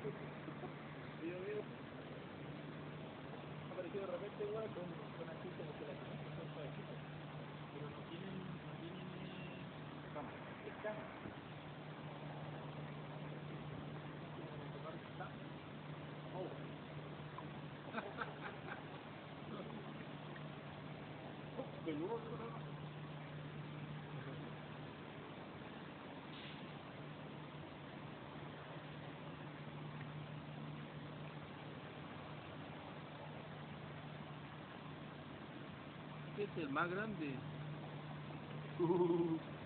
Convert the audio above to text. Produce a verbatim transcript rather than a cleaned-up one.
Digo, digo, apareció de repente, igual, con, con así como que la cabeza son suavecitas, pero no tienen, no tienen eh, Vamos. escamas. Como tomar escamas. Oh. Peludo, ¿no? Este es el más grande. Uh.